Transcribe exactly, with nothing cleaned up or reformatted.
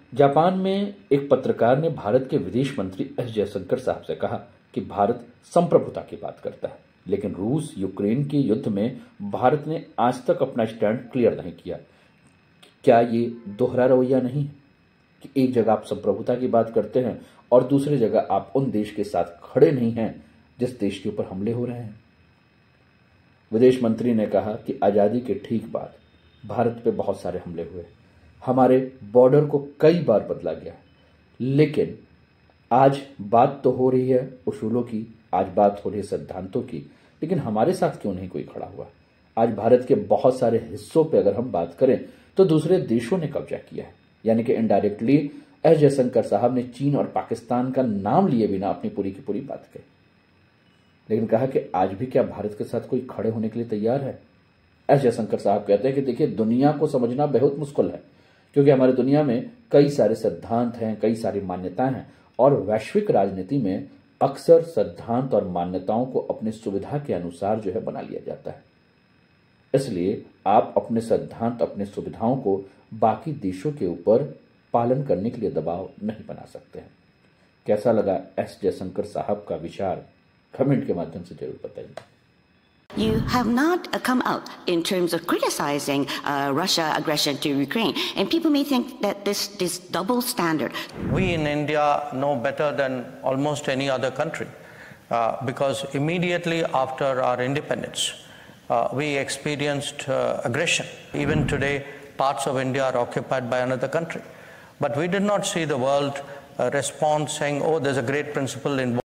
Japan में एक पत्रकार ने भारत के विदेश मंत्री एस जयशंकर साहब से कहा कि भारत संप्रभुता की बात करता है, लेकिन रूस यूक्रेन के युद्ध में भारत ने आज तक अपना स्टैंड क्लियर नहीं किया। क्या ये दोहरा रवैया नहीं है कि एक जगह आप संप्रभुता की बात करते हैं और दूसरी जगह आप उन देश के साथ खड़े नहीं हैं जिस देश के ऊपर हमले हो रहे हैं? विदेश मंत्री ने कहा कि आजादी के ठीक बाद भारत पे बहुत सारे हमले हुए, हमारे बॉर्डर को कई बार बदला गया, लेकिन आज बात तो हो रही है उसूलों की, आज बात हो रही है सिद्धांतों की, लेकिन हमारे साथ क्यों नहीं कोई खड़ा हुआ? आज भारत के बहुत सारे हिस्सों पे अगर हम बात करें तो दूसरे देशों ने कब्जा किया है, यानी कि इनडायरेक्टली एस जयशंकर साहब ने चीन और पाकिस्तान का नाम लिए बिना अपनी पूरी की पूरी बात कही, लेकिन कहा कि आज भी क्या भारत के साथ कोई खड़े होने के लिए तैयार है? एस जयशंकर साहब कहते हैं कि देखिए, दुनिया को समझना बहुत मुश्किल है, क्योंकि हमारी दुनिया में कई सारे सिद्धांत हैं, कई सारी मान्यताएं हैं, और वैश्विक राजनीति में अक्सर सिद्धांत और मान्यताओं को अपनी सुविधा के अनुसार जो है बना लिया जाता है। इसलिए आप अपने सिद्धांत, अपने सुविधाओं को बाकी देशों के ऊपर पालन करने के लिए दबाव नहीं बना सकते हैं। कैसा लगा एस जयशंकर साहब का विचार? कमेंट के माध्यम से जरूर बताइए। You have not uh, come out in terms of criticizing uh, Russia aggression to Ukraine, and people may think that this this double standard. We in India know better than almost any other country uh, because immediately after our independence, uh, we experienced uh, aggression. Even today, parts of India are occupied by another country, but we did not see the world uh, respond saying, "Oh, there's a great principle in."